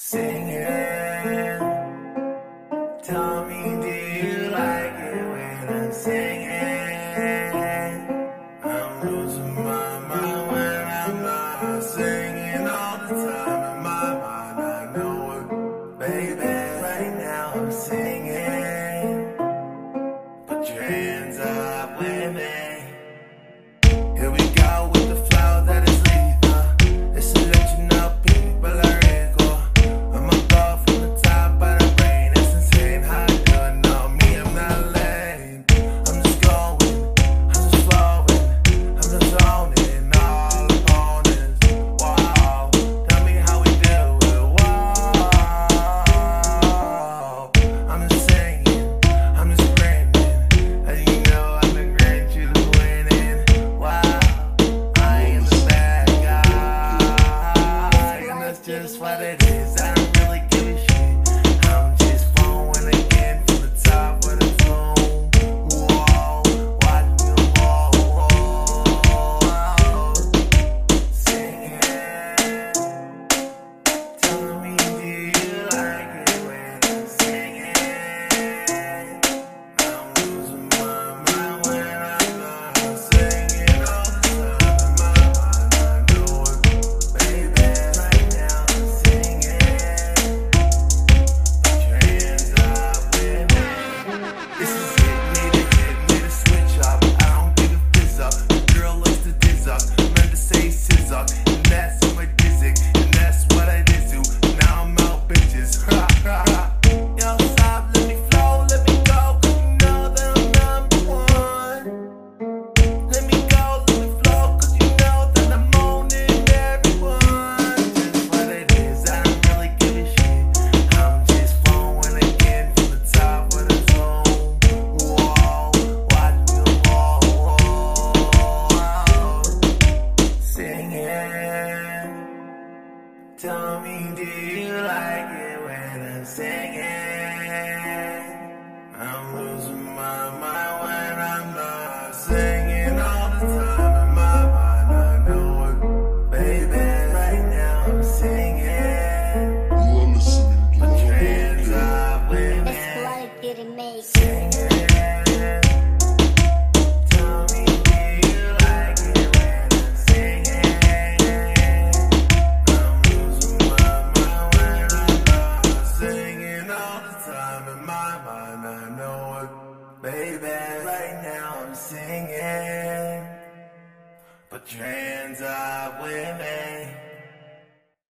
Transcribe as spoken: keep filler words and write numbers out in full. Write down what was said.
Singing, tell me, do you like it when I'm singing? I'm losing my mind when I'm not singing all the time. In my mind, I know it, baby. Right now I'm singing. Put your hands up with me. Here we go with the flow that is lethal. It's a legend of people are equal. I'ma go from the top of the brain. It's insane how you do it. No, me, I'm not lame. I'm just going, I'm just flowing, I'm just zoning all opponents. Wow, tell me how we do it. Wow, I'm just singing, I'm just grinning. As you know, I've been granting you the winning. Wow, I am the bad guy, and that's just what it is. I don't really give a shit. I'm just flowing again from the top of the dome. Whoa, watch me, whoa, whoa, singing. Tell me, do you like it when I'm singing? I'm losing my mind when I'm not singing all the time. In my mind, I know it, baby. Right now I'm singing. Put your hands up with me. This is it, need a hit, need a switch up. I don't give a fizz up. The girl likes to diz up, meant to say sizz up. And that's on my dizzy, and that's what I did do. Now I'm out, bitches. Yo, stop, let me flow, let me go, 'cause you know that I'm number one. Let me go, let me flow, 'cause you know that I'm owning everyone. Just what it is, I don't really give a shit. I'm just flowing again from the top of the zone. Whoa, watch me, whoa, whoa, singing. Tell me, do you like it when I'm singing? I'm losing my mind when I'm not singing all the time. In my mind, I know it, baby. Right now I'm singing. Put your hands up with me. It's like getting made. Singing. Tell me, do you like it when I'm singing? I'm losing my mind when I'm not singing all the time. In my mind, I know it, baby. Right now I'm singing. Put your hands up with me.